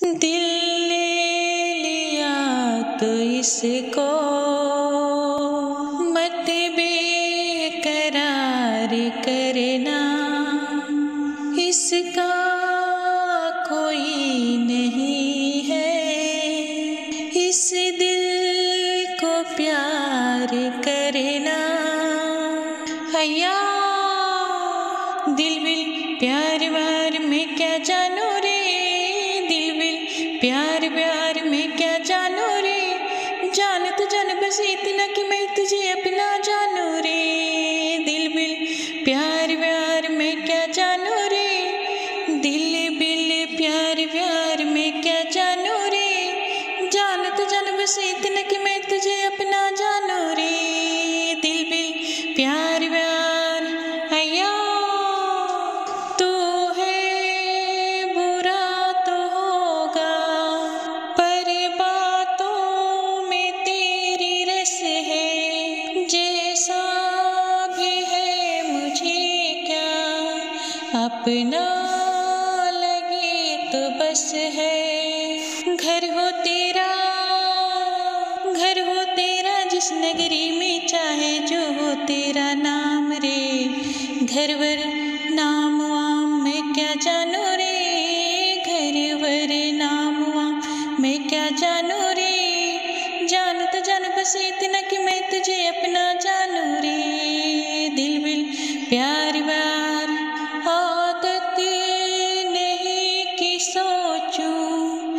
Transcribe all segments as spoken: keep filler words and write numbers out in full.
दिल ले लिया तो इसको मत बेकरार करना, इसका कोई नहीं है, इस दिल को प्यार करना। हैया दिल विल प्यार व्यार में क्या जानो रे, दिल विल प्यार व्यार में क्या जानो रे, जानत जन बस इतना कि मैं तुझे अपना जानू रे। दिल विल प्यार व्यार में क्या जानो रे, दिल विल प्यार व्यार में क्या जानो रे, जानत जन बस इतना कि मैं तुझे अपना जानू रे। दिल विल प्यार व्यार हैया तू है बुरा तो होगा, पर बातों में तेरी रस है, जैसा भी है मुझे क्या अपना लगे तो बस है। घर हो तेरा घर हो तेरा जिस नगरी में चाहे जो हो तेरा नाम रे, घर वर नाम वाम मैं क्या जानू रे, घर वर नाम वाम मैं क्या जानू रे, जानत जान बस इतना कि मैं तुझे अपना जानू रे। दिल विल प्यार व्यार आदत नहीं कि सोचूं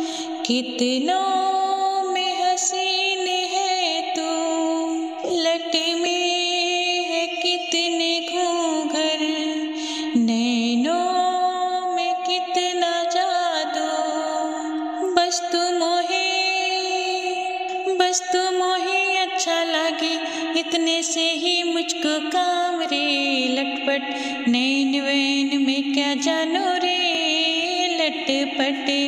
कितनों में हसीन है तू, लट में है कितने घूंघर, नैनों में कितना जादू, बस तू मोहे बस तू मोहे अच्छा लगे इतने से ही मुझको काम रे। लटपट नैन वैन में क्या जानो रे, लटपट